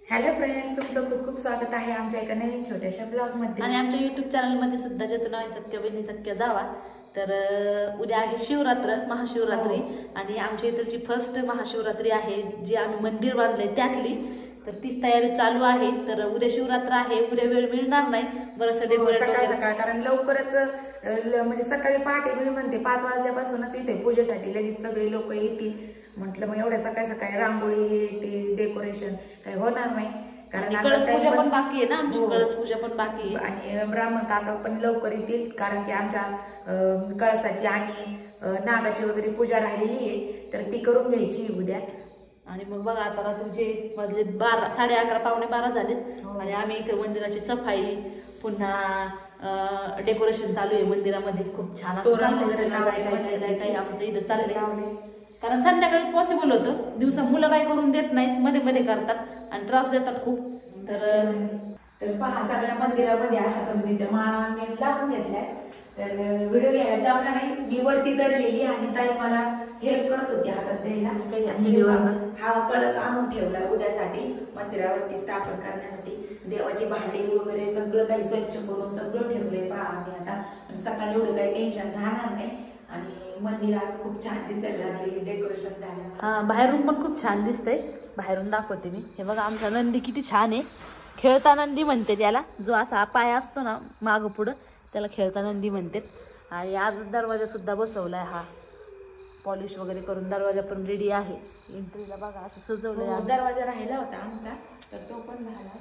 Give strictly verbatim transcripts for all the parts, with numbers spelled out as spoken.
Hello friends, तुमचं खूप खूप स्वागत आहे आमच्या एका नवीन छोट्याशा ब्लॉग मध्ये आणि आमच्या युट्यूब चॅनल मध्ये सुद्धा ज्याचं नाव आहे सख्य बहिणी सख्य जावा. तर उद्या आहे शिवरात्र, महाशिवरात्री. आणि आमच्या इथलची फर्स्ट महाशिवरात्री आहे जी आम्ही मंदिर बांधलंय त्यातली. तर तीच तयारी चालू आहे. तर उद्या शिवरात्र आहे, उद्या वेळ मिळणार नाही बरंच डेकोरेट सकाळ सकाळ, कारण लवकरच म्हणजे सकाळी पहाटे मी म्हणते पाच वाजल्यापासूनच इथे पूजेसाठी लगेच सगळे लोक येतील. म्हटलं मग एवढ्या सकाळी सकाळी रांगोळी ते डेकोरेशन काही होणार नाही, कारण कळस पूजा पण बाकी आहे ना आमची. कळस पूजा पण बाकी आहे आणि ब्राह्मण काका पण लवकर येतील, कारण की आमच्या कळसाची आणि नागाची वगैरे पूजा राहिलेली आहे, तर ती करून घ्यायची उद्या. आणि मग बघा आता रात्रीचे वाजले बारा, साडे अकरा पावणे बारा झालेत. आणि आम्ही इथे मंदिराची सफाई, पुन्हा डेकोरेशन चालू आहे मंदिरामध्ये. खूप छान असं काही आमचं इथं चाललंय, कारण संध्याकाळीच पॉसिबल होतं. दिवसा मुलं काय करून देत नाहीत, मध्ये मध्ये करतात आणि त्रास देतात खूप. तर पहा, सगळ्या मंदिरामध्ये अशा पद्धतीच्या माळा मी लावून घेतल्या. तर व्हिडिओ घ्यायला जमला नाही, मी वरती चढलेली आणि ताई मला हेल्प करत होती हातात द्यायला. हा कळस आणून ठेवला उद्यासाठी, मंदिरावरती स्थापन करण्यासाठी. देवाची भांडी वगैरे सगळं काही स्वच्छ करून सगळं ठेवलंय पहा आम्ही आता. सकाळी एवढं काही टेन्शन राहणार नाही. आणि मंदिर आज खूप छान दिसायला लागले, डेकोरेशन झालं. हा, बाहेरून पण खूप छान दिसतंय. बाहेरून दाखवते मी. हे बघा आमचा नंदी किती छान आहे. खेळता नंदी म्हणते त्याला, जो असा पाय असतो ना मागं पुढं, त्याला खेळता नंदी म्हणते. आणि आज दरवाजा सुद्धा बसवलाय, हा पॉलिश वगैरे करून दरवाजा पण रेडी आहे. एंट्रीला बघा असं सजवलंय. दरवाजा राहिला होता आमचा, तर तो पण झाला.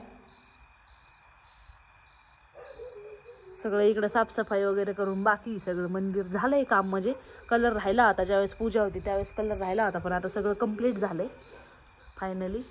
सगळं इकडे साफसफाई वगैरे करून बाकी सगळं मंदिर झालंय काम. म्हणजे कलर राहिला होता, ज्यावेळेस पूजा होती त्यावेळेस कलर राहिला होता, पण आता सगळं कम्प्लीट झालंय फायनली.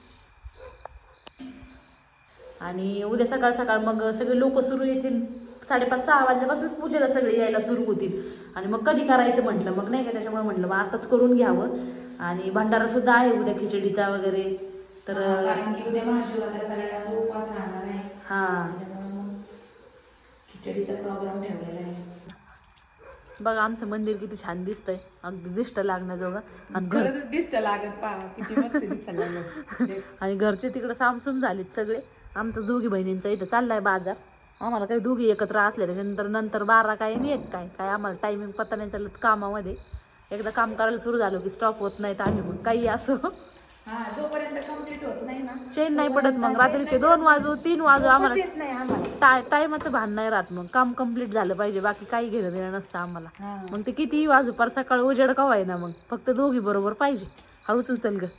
आणि उद्या सकाळ सकाळ मग सगळे लोक सुरू येतील. साडेपाच सहा वाजल्यापासूनच पूजेला सगळे यायला सुरू होतील. आणि मग कधी करायचं म्हटलं मग नाही का, त्याच्यामुळे म्हटलं मग आताच करून घ्यावं. आणि भंडारा सुद्धा आहे उद्या खिचडीचा वगैरे. तर उद्या महाशिवरात्र सगळ्यांचा उपवास राहणार आहे. हा, खिचडीचा प्रोग्राम ठेवलेला आहे. बघा आमचं मंदिर किती छान दिसतंय, अगदी दिष्ट लागण्याजोगं. आणि घर दिष्ट लागत पहा किती मस्त दिसायला. आणि घरचे तिकडे सामसूम झालेत सगळे. आमचं दोघी बहिणींचा इथं चाललाय बाजार. आम्हाला काही दोघी एकत्र असले त्याच्यानंतर नंतर बारा काय आणि एक काय काय आम्हाला टायमिंग पत्ता नाही चालत कामामध्ये. एकदा काम करायला सुरू झालो की स्टॉप होत नाहीत आम्ही. मग काही असो, जोपर्यंत कंप्लीट होत नाही ना चेन नाही पडत. मग रात्रीचे दोन वाजू तीन वाजू आम्हाला टायमाचं भान नाही राहत. मग काम कम्प्लीट झालं पाहिजे, बाकी काही घेणं देणं नसतं आम्हाला. मग ते कितीही वाजू, पर सकाळ उजेड कवाय ना, मग फक्त दोघी बरोबर पाहिजे. हळूच उचल ग.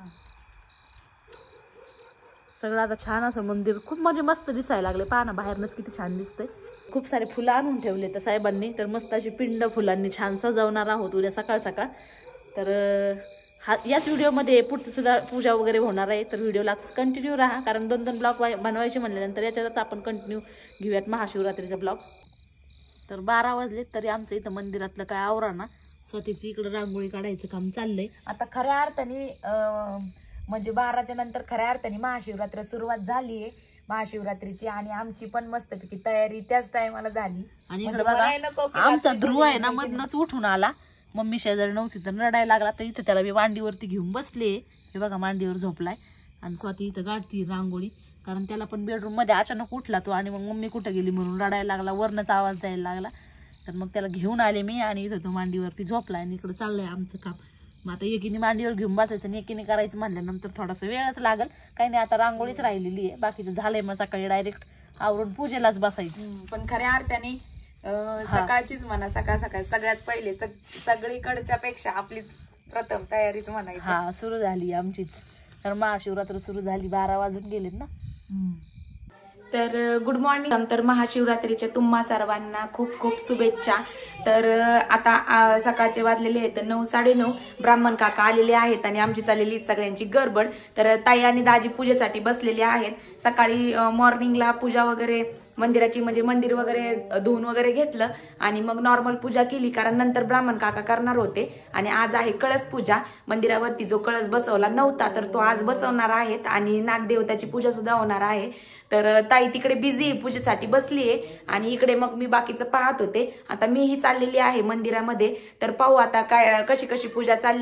सगळं आता छान असं मंदिर खूप म्हणजे मस्त दिसायला लागले. पहा ना बाहेरनच किती छान दिसतंय. खूप सारे फुलं आणून ठेवले तर साहेबांनी. तर मस्त अशी पिंड फुलांनी छान सजवणार आहोत उद्या सकाळ सकाळ. तर हा याच व्हिडिओमध्ये पुढचं सुद्धा पूजा वगैरे होणार आहे. तर व्हिडिओला कंटिन्यू राहा, कारण दोन दोन ब्लॉग बनवायचे म्हणल्यानंतर याच्यातच आपण कंटिन्यू घेऊयात महाशिवरात्रीचा ब्लॉग. तर बारा वाजले तरी आमचं इथं मंदिरातलं काय आवरा ना, स्वतःची इकडं रांगोळी काढायचं काम चाललंय. आता खऱ्या अर्थाने म्हणजे बाराच्या नंतर खऱ्या अर्थाने महाशिवरात्र सुरुवात झालीये महाशिवरात्रीची. आणि आमची पण मस्तपैकी तयारी त्याच टायमाला झाली. आणि इकडे बघा आमचा ध्रुव आहे ना, मधनच उठून आला. मम्मी शेजारी नव्हती तर रडायला लागला. तर इथं त्याला मी मांडीवरती घेऊन बसले. हे बघा मांडीवर झोपलाय आणि स्वतः इथं गाठती रांगोळी, कारण त्याला पण बेडरूम मध्ये अचानक उठला तो. आणि मग मम्मी कुठं गेली म्हणून रडायला लागला, वरनच आवाज द्यायला लागला. तर मग त्याला घेऊन आले मी आणि इथं तो मांडीवरती झोपलाय. आणि इकडं चाललंय आमचं काम. मग आता एकीने मांडीवर घेऊन बसायचं आणि एकीने करायचं म्हटल्यानंतर थोडासा वेळच लागेल. काही नाही, आता रांगोळीच राहिलेली आहे, बाकीचं झालंय. मग सकाळी डायरेक्ट आवरून पूजेलाच बसायचं. पण खऱ्या अर्थाने सकाळचीच म्हणा, सकाळ सकाळ सगळ्यात पहिले सगळीकडच्या पेक्षा आपलीच प्रथम तयारीच म्हणायची. हा, सुरू झाली आमचीच. तर महाशिवरात्र सुरू झाली, बारा वाजून गेलेत ना. तर गुड मॉर्निंग. तर महाशिवरात्रीच्या तुम्हा सर्वांना खूप खूप शुभेच्छा. तर आता सकाळचे वाजलेले आहेत नऊ साडे नऊ. ब्राह्मण काका आलेले आहेत आणि आमची चाललेली सगळ्यांची गडबड. तर ताई आणि दाजी पूजेसाठी बसलेले आहेत. सकाळी मॉर्निंगला पूजा वगैरे मंदिराची म्हणजे मंदिर वगैरे धुवून वगैरे घेतलं आणि मग नॉर्मल पूजा केली, कारण नंतर ब्राह्मण काका करणार होते. आणि आज आहे कळस पूजा. मंदिरावरती जो कळस बसवला नव्हता तर तो आज बसवणार आहेत. आणि नागदेवताची पूजा सुद्धा होणार आहे. तर ताई तिकडे बिझी पूजेसाठी बसली आहे आणि इकडे मग मी बाकीचं पाहत होते. आता मीही चाललेली आहे मंदिरामध्ये. तर पाहू आता काय कशी कशी पूजा चालली आहे.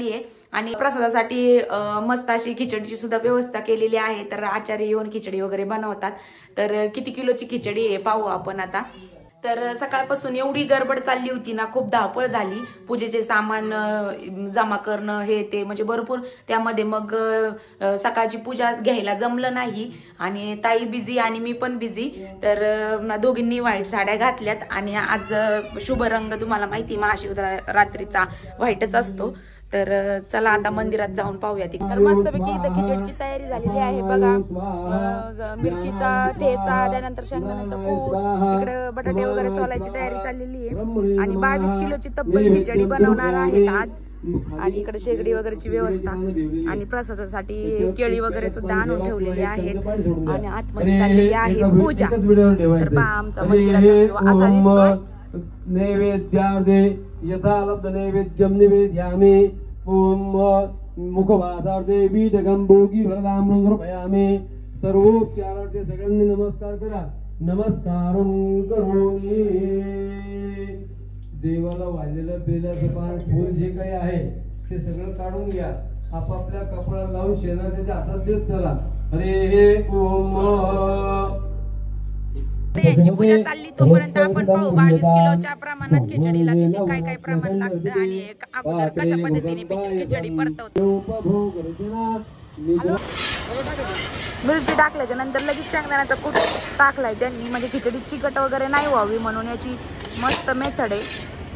आणि प्रसादासाठी मस्त अशी खिचडीची सुद्धा व्यवस्था केलेली आहे. तर आचार्य येऊन खिचडी वगैरे बनवतात. तर किती किलोची खिचडी आहे पाहू आपण आता. तर सकाळपासून एवढी गडबड चालली होती ना, खूप धावपळ झाली. पूजेचे सामान जमा करणं हे ते म्हणजे भरपूर त्यामध्ये. मग सकाळची पूजा घ्यायला जमलं नाही आणि ताई बिझी आणि मी पण बिझी. तर दोघींनी व्हाईट साड्या घातल्यात आणि आज शुभ रंग तुम्हाला माहिती महाशिवरात्रीचा व्हाईटच असतो. तर चला आता मंदिरात जाऊन पाहूया. तर मस्तपैकी इथं खिचडीची तयारी झालेली आहे बघा. मिरचीचा ठेचा, त्यानंतर शेंगदाण्याचं कूट, इकडे बटाटे वगैरे सोलायची तयारी चाललेली आहे. आणि बावीस किलोची तब्बल खिचडी बनवणार आहेत आज. आणि इकडे शेगडी वगैरेची व्यवस्था आणि प्रसादासाठी केळी वगैरे सुद्धा आणून ठेवलेली आहेत. आणि आतमध्ये चाललेली आहे पूजा. तर पहा आमचा मंदिराचा असा दिसतोय. नैवेद्यार्थे यथा लब्ध नैवेद्यम निवेद्यामि ओम मुखवासार्थे बीडगम भोगी वरदाम कृपयामि सर्वोपचारार्थे सगळ्यांनी नमस्कार करा. नमस्कारं करोमि. देवाला वाहिलेलं बेलाचं पान फूल जे काही आहे ते सगळं काढून घ्या. आपापल्या कपड्याला लावून शेजारच्या हातात देत चला. हरे ओम. यांची पूजा चालली तोपर्यंत आपण पाहू बावीस किलोच्या प्रमाणात खिचडीला किती काय काय प्रमाण लागतं आणि अगोदर कशा पद्धतीने खिचडी परतवतो. मिरची टाकल्याच्या नंतर लगेच शेंगदाण्याचा कूट टाकलाय त्यांनी, म्हणजे खिचडी चिकट वगैरे नाही व्हावी म्हणून याची मस्त मेथड आहे.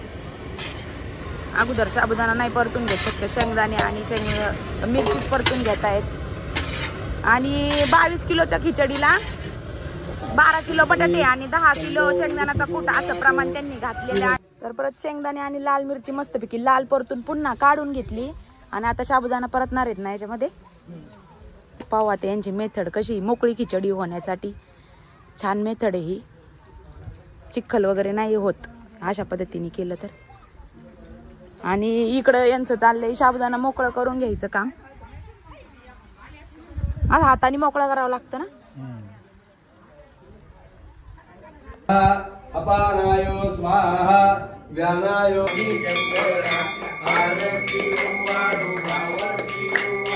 अगोदर साबुदाणा नाही परतून घेत, फक्त शेंगदाणे आणि शेंग मिरचीच परतून घेत आहेत. आणि बावीस किलोच्या खिचडीला बारा किलो बटाटे आणि दहा किलो शेंगदाण्याचा कूट असं प्रमाण त्यांनी घातलेलं आहे. तर परत शेंगदाणे आणि लाल मिरची मस्तपैकी लाल परतून पुन्हा काढून घेतली. आणि आता साबुदाणा परतणार आहेत ना याच्यामध्ये. पाहू आता यांची मेथड कशी. मोकळी खिचडी होण्यासाठी छान मेथड आहे ही. चिखल वगैरे नाही होत अशा पद्धतीने केलं तर. आणि इकडं यांचं चाललंय साबुदाणा मोकळं करून घ्यायचं काम. आज हाताने मोकळा करावं लागतं ना. अपानाय स्वाहा व्यानाय चंद्रा आरती वाडू भावती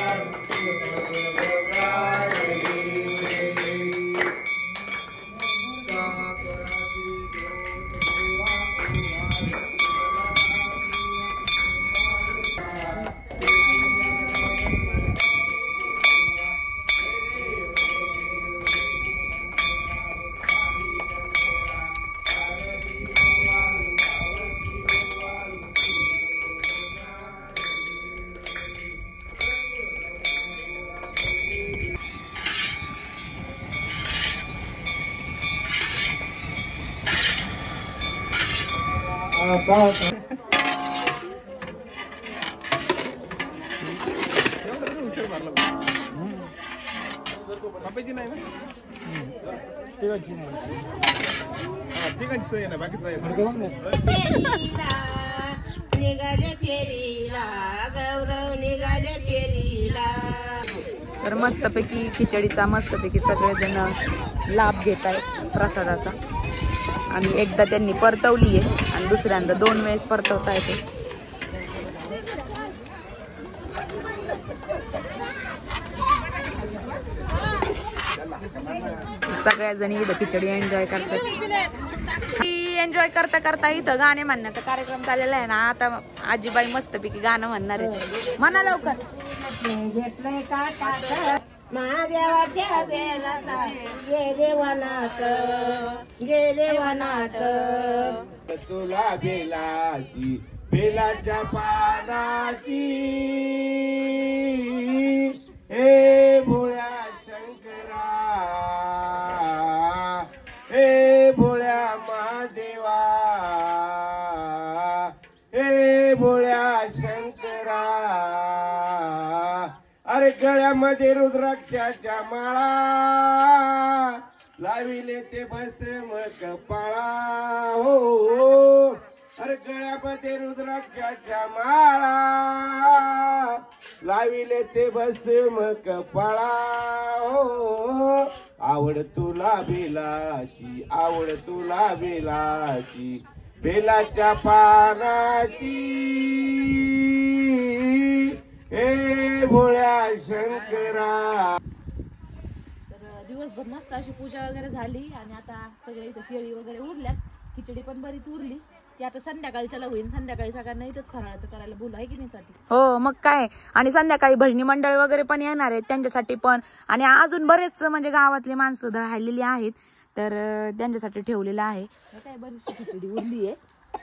तर मस्तपैकी खिचडीचा मस्तपैकी सगळेजण लाभ घेत आहेत प्रसादाचा. आणि एकदा त्यांनी परतवली आहे आणि दुसऱ्यांदा दोन वेळेस परतवता येते. सगळ्या जणी इथं खिचडी एन्जॉय करतात. एन्जॉय करता करता इथं गाणे म्हणण्याचा कार्यक्रम चाललेला आहे ना. आता आजीबाई मस्तपैकी गाणं म्हणणार आहे. म्हणा लवकर. महादेवाच्या बेलाला गेले वनात गेले वनात तुला बेलाची बेलाच्या पानाची हे भोळ्या शंकरा हे भोळ्या महादेवा हे भोळ्या शंकरा. अरे गळ्यामध्ये रुद्राक्षाच्या माळा लाविले ते भस्म कपाळा हो. अरे गळ्यामध्ये रुद्राक्षाच्या माळा लाविले ते भस्म कपाळा हो. आवड तुला बेलाची आवड तुला बेलाची बेलाच्या पानाची ए भोळ्या शंकरा. तर दिवसभर मस्त अशी पूजा वगैरे झाली आणि आता सगळे इथं केळी वगैरे उरल्यात, खिचडी पण बरीच उरली. ती आता संध्याकाळच्याला होईल. संध्याकाळी सगळ्यांना इथंच फराळाचं करायला बोलू आहे की नाही साठी. हो मग काय. आणि संध्याकाळी भजनी मंडळ वगैरे पण येणार आहेत त्यांच्यासाठी पण. आणि अजून बरेच म्हणजे गावातली माणसं राहिलेली आहेत तर त्यांच्यासाठी ठेवलेलं आहे. काय बरीचशी खिचडी उरली आहे,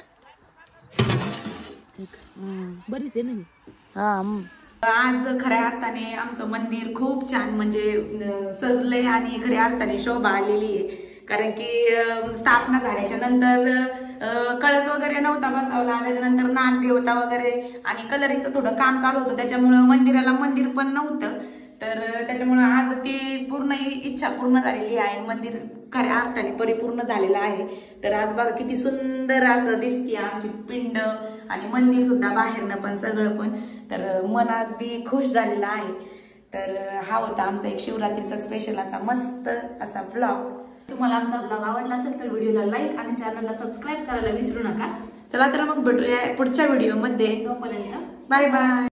बरीच आहे नाही. हा आज खऱ्या अर्थाने आमचं मंदिर खूप छान म्हणजे सजलंय आणि खऱ्या अर्थाने शोभा आलेली आहे. कारण की स्थापना झाल्याच्या नंतर कळस वगैरे नव्हता बसवला, त्याच्यानंतर नागदेवता वगैरे आणि कलरीचं थोडं काम चालू होतं, त्याच्यामुळं मंदिराला मंदिर पण नव्हतं. तर त्याच्यामुळं आज ती पूर्ण इच्छा पूर्ण झालेली आहे. मंदिर खऱ्या अर्थाने परिपूर्ण झालेलं आहे. तर आज बघा किती सुंदर असं दिसते आमची पिंड आणि मंदिर सुद्धा बाहेरनं पण सगळं पण. तर मन अगदी खुश झालेलं आहे. तर हा होता आमचा एक शिवरात्रीचा स्पेशल असा मस्त असा ब्लॉग. तुम्हाला आमचा ब्लॉग आवडला असेल तर व्हिडिओला लाईक आणि चॅनलला सबस्क्राईब करायला विसरू नका. चला तर मग भेटूया पुढच्या व्हिडिओमध्ये. तोपर्यंत बाय बाय.